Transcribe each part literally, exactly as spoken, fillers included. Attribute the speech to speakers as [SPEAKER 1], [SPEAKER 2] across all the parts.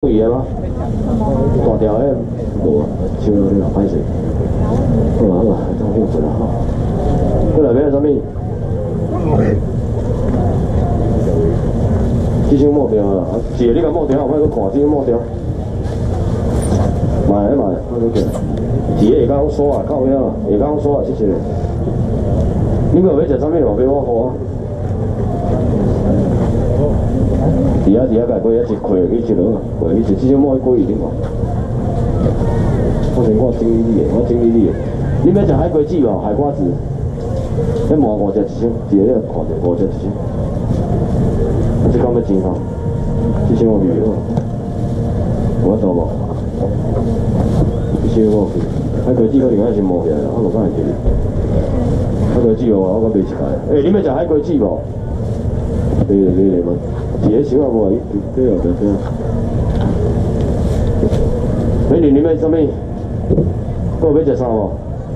[SPEAKER 1] 意的吗？大条的无，手了你歹势。好啦好啦，当休息啦吼。过来买啥物？这箱抹掉啊！一个你甲抹掉，我再看这个抹掉。买来买，我再见。一个下港刷啊，到遐啦，下港刷啊，谢谢。你要要食啥物话，俾我好啊。底下底下介过一一块去一落，过去一这箱抹去过一点嘛。我先我整理你的，我整理你的。你要食海龟子无？海瓜子。迄毛五只一箱，一个你看者五只一箱。这讲要钱吼，这箱我未了，我做无。这箱我去，海龟子可能还是毛起来，我无敢会记哩。海龟子哦，我搁买一块。诶，你要食海龟子无？对对对嘛，一个箱啊无，对哦对对。美女，你要啥物？搁有要食啥无？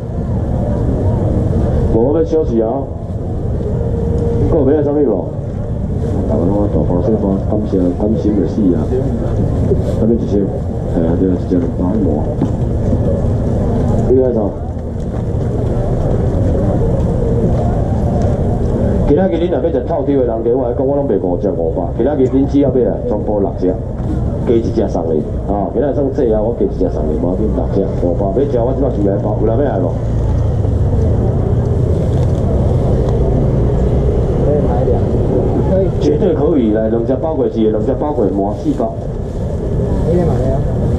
[SPEAKER 1] 无，我要休息啊。搁有要啥物无？大家拢大包小包，感谢甘心就死啊！啥物一箱？系啊，对，一只两百毛。你要啥？今仔日恁若要食透抽的人，给我来讲，我拢卖五只五百。今仔日恁只要买来，全部六只，加一只送你。啊，今仔算这啊，我加一只送你，无要紧，六只五百。要食我即摆就来包，有人要来无？绝对可以来，两只包过一个，两只包过满四包。你咧买咧？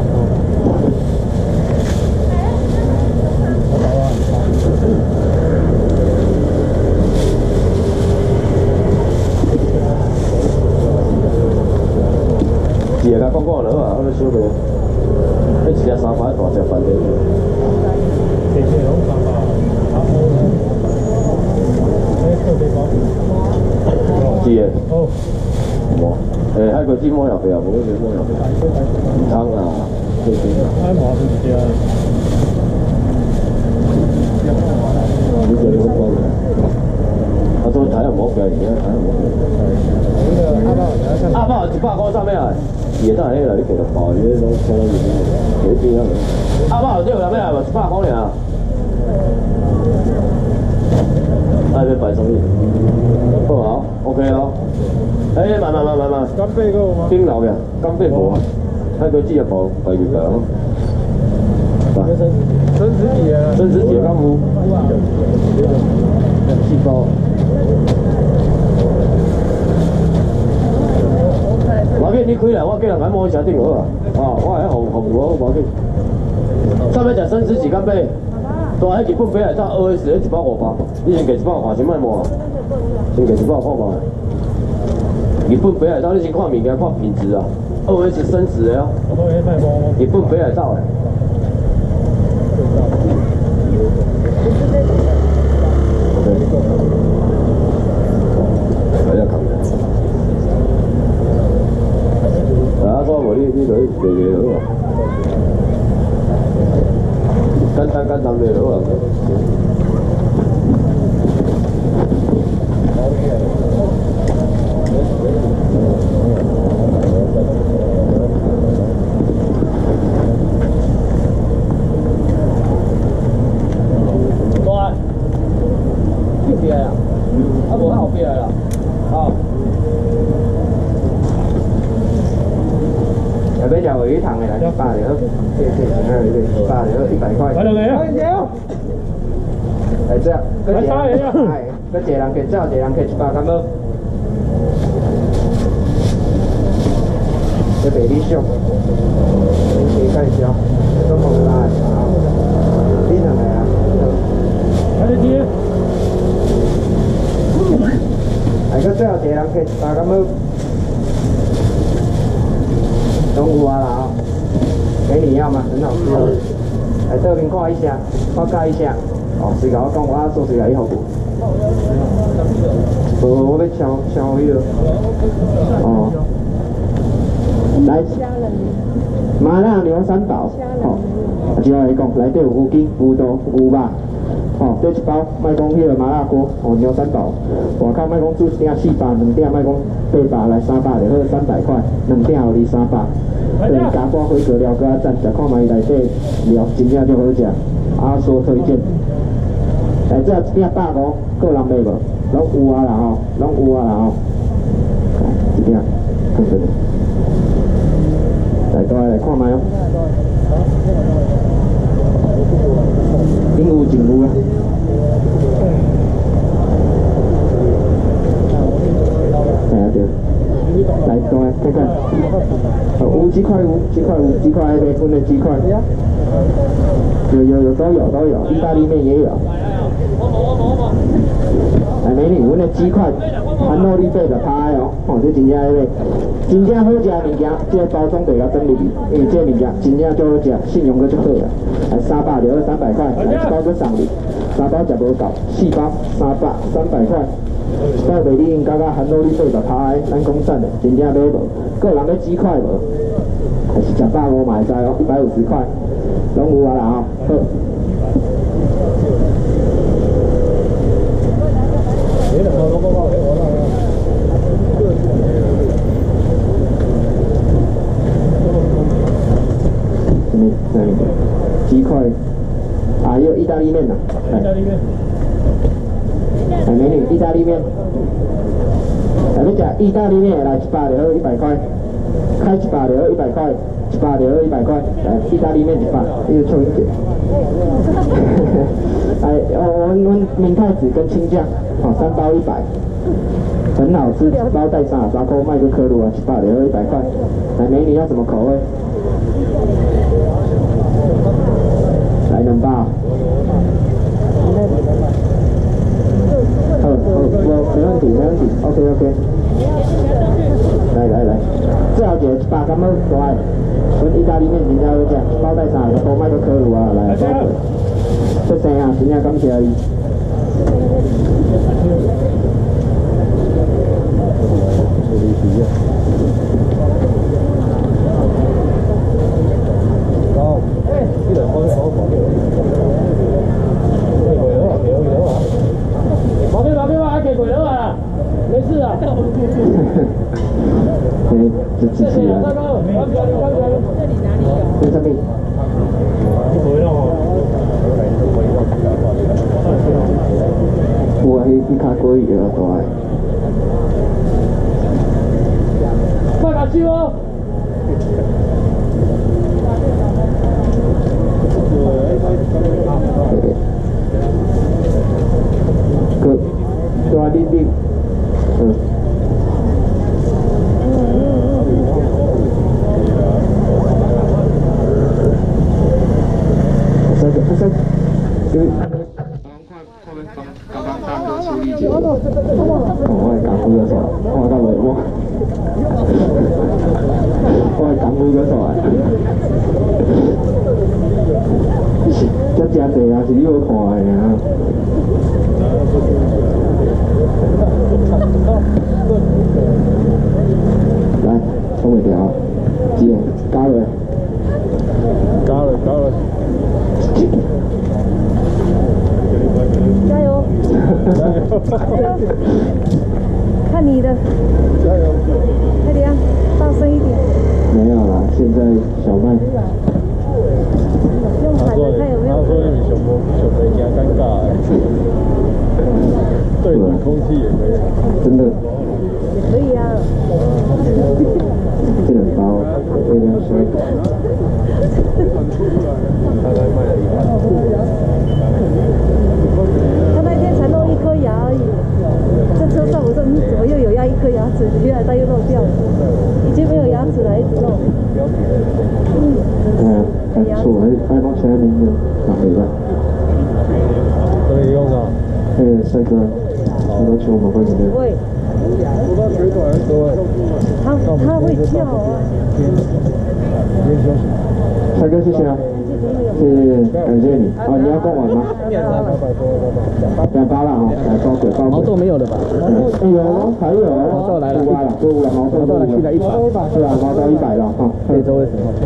[SPEAKER 1] 一个甲讲讲落啊，我咧小个，迄一只三百，大只饭店。谢谢龙三百，啊好。诶，特别包。是的。好。无，诶，海龟子摸后壁啊，无嗰只摸后壁。唔通啊，对对啊。海麻是一只。你做你好包嘅。啊，都睇下唔好嘅，而家睇下唔好嘅。阿包一百块上咩啊？也当然啦，你给他包，你都相当于随便啊。阿包这有啥咩啊？一百块尔。啊，要摆什么？好啊 ，OK 啊。哎，慢慢慢慢慢。干贝够吗？冰老嘅，干贝无啊。海龟子啊，包摆几个啊？生子节啊。生子节刚有。四包。我给你开来，我叫人来摸一下顶好啊。啊，我还服服务我，我给。上面讲生子几干贝？大迄日本买来炸二 S 一包五百，你先给一包看，先莫摸啊。先给一包看看。日本买来炸，你先看物件，看品质啊。二 S 生食的哦。日本买来炸的。来要扛的。啊，我无你你落去坐坐好啊。简单简单袂好啊。鱼塘的来，八条，谢谢，还有一个八条一百块。来两个啊！来这，来三个啊！哎，搁一个人给照，一个人给一百，敢无？这白理想，你介绍，都冇来啊！你两个啊？来你接。哎，搁照一个人给一百，敢无？中午啊啦啊，给你要吗？很好吃哦。来这边看一下，报告一下。哦，谁甲我讲我做谁来以后不？无，我要敲敲迄个。哦。来。麻辣牛三宝，吼、哦。接下来讲，内底有乌鸡、乌豆、乌肉。哦，这一包卖讲迄个麻辣锅，哦牛三宝，外口卖讲煮一鼎四百，两鼎卖讲八百来三百就好，三百块，两鼎互你三百。
[SPEAKER 2] 对，加挂火锅料搁啊赞，食看卖内底料真正足好食，阿叔推荐。来这一饼百五，个人买无？拢有啊啦吼，拢有啊啦吼。一饼，看这里。来，倒来来看卖哦。顶有真有啊。哎呀对。来，倒来看看。有鸡块有，鸡块有，鸡块还没分的鸡块。有有有都有都有，意大利面也有。哎，美女，阮的鸡块含肉粒八十趴的哦，哦，这真正迄个，真正好食的物件，这个包装得甲整入去，因为这个物件真正足好食，信用阁足好啊。来三百就三百块，来一包阁送你，三包食无够，四包三百三百块。一包袂理因感觉含肉粒八十趴的，咱讲散的，真正买无，个人要鸡块无？还是食百五嘛会知哦，一百五十块，拢有啊啦吼，好。什么？鸡块，啊，也有意大利面呐。意大利面。哎，美女，意大利面。来，要吃意大利面，来一百就好，一百块。开一百就好，一百块。一百就好，一百块。来，意大利面一百，你就凑一点。哎，我我们明太子跟青酱，好，三包一百。很好吃，包带三十三块，卖个可鲁啊，一百两一百块。来，美女要什么口味？来两包。好，好，我没问题，没问题 ，OK OK。来来来，最后一个一百敢要大个，阮意大利面真正好食，包带三十三块，卖个可鲁啊，来，出生啊，真正感谢你。好，哎，这个方好跑。毛病毛病嘛，还给鬼了啊！没事啊。哎，这机器人。在这边。我迄一卡过去了，大个。快把手哦！个，大滴滴，嗯。这个，这个，因为。我係港夫歌手，我今日我我係港夫歌手啊！這真濟啊，是你好看的啊！來，衝袂掉，姐，加落，加落，加落。加油！看你的，加油！快点，大声一点。没有啦，现在小麦。用喊的看有没有？他说用小麦，小麦加尴尬。对冷空气也可以。真的。也可以啊。这两包微量水。大概卖了一万。他那天才露一颗牙而已，在车上我说嗯，怎么又有压一颗牙齿？原来他又漏掉了，已经没有牙齿了，一直漏。嗯，嗯，还错，还还放前面的，哪里了？可以用啊。哎，帅哥，你都请我们会员的。会。我到水管多哎。他他会叫啊。帅哥，谢谢啊。谢谢，感谢你。啊，你要逛完吗？两包了哈，来包给包。毛豆没有了吧？哎有，还有。毛豆来了，了，购物了，毛豆。毛豆来去了一百。是啊，毛豆一百了哈。这周为什么？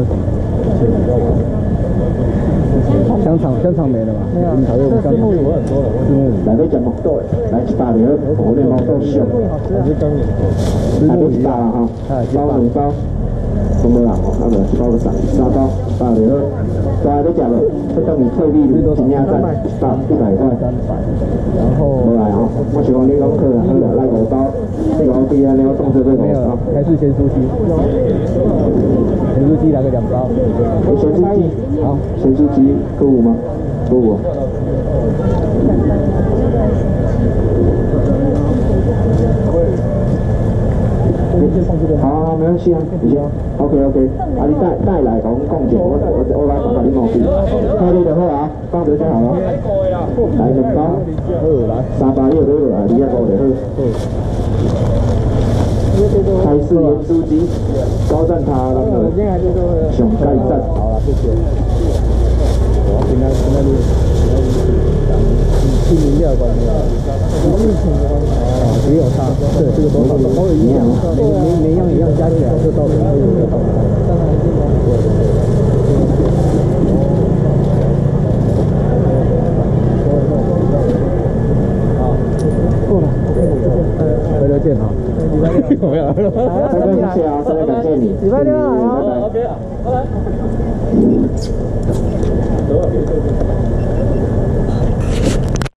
[SPEAKER 2] 香肠，香肠没了吧？没有。这木鱼很多了，是木鱼。来要吃毛豆，来一百了，我那毛豆香。还是刚年。还不一百了哈，包两包。 都无人哦，啊无一包个三三包，包就好。大家要食无？这等于脆米真正赞，包一百块。
[SPEAKER 3] 然后
[SPEAKER 2] 无来哦，我想讲你讲好啦，好啦，来五包，这个我比安尼我动作要五
[SPEAKER 3] 没有
[SPEAKER 2] 包。
[SPEAKER 3] 还是咸酥鸡，咸酥鸡来个两包。
[SPEAKER 2] 咸酥鸡，好，咸酥鸡购物吗？购物。好好，没关系啊，你先 ，OK OK， 啊你带带来甲阮讲者，我我我来甲你毛病，快点就好啊，放着就好了。来两包，三包六都来，你也五就好。台式盐酥鸡，高赞他那个上盖赞。
[SPEAKER 3] 好了，谢谢。我今天今天吃饮料关系啊，啊，也有差，对，这个都都都有营养，每每每样一样加起来就到底会有多少？当然这个好，够了，回头见哈。没有，
[SPEAKER 2] 再见，谢谢啊，真的感谢你，
[SPEAKER 3] 礼拜六啊，
[SPEAKER 2] 拜拜。
[SPEAKER 3] OK 啊，拜拜。